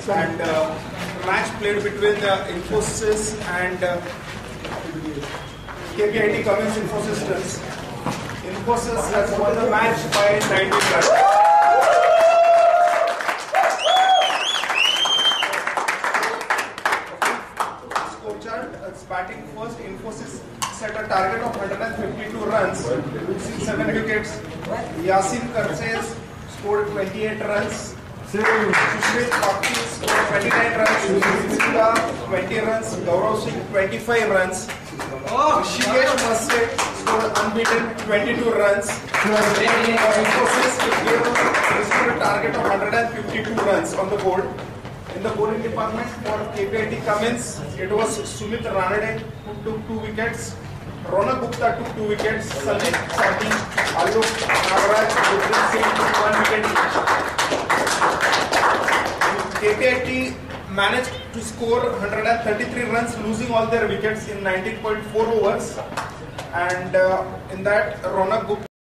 and match played between Infosys and KPIT Cummins Infosys. Infosys has won the match by 19 runs. Batting first, Infosys set a target of 152 runs, losing 7 wickets. Yasin Karses scored 28 runs. Sushmit Bhakti scored 29 runs. Sudha 20 runs. Gaurav Singh 25 runs. Rishikesh Mastek scored unbeaten 22 runs. Infosys scored a target of 152 runs on the board. In the bowling department for KPIT Cummins, it was Sumit Ranade who took 2 wickets, Ronak Gupta took 2 wickets, Sandeep Sati, Alok Nagaraj, Gurpreet Singh took 1 wicket. KPIT managed to score 133 runs, losing all their wickets in 19.4 overs, and in that Ronak Gupta